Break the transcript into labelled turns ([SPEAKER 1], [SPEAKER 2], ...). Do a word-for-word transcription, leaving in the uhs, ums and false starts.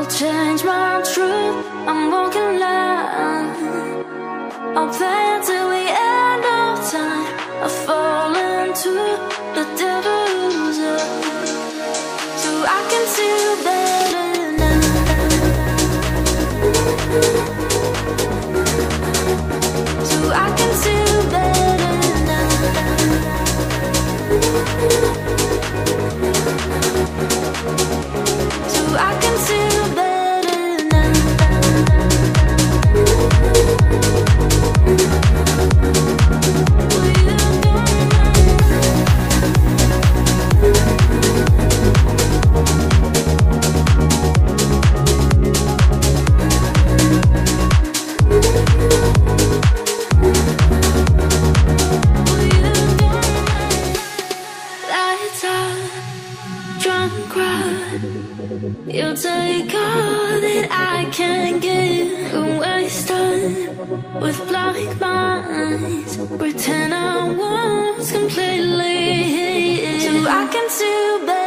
[SPEAKER 1] change my truth. I'm walking line. I'll play till the end of time. I fall into the devil's eye, so I can see you better now. So I can see you better now. So I can see you better now. You take all that I can give and waste time with blank minds. Pretend I was completely, so I can see you better.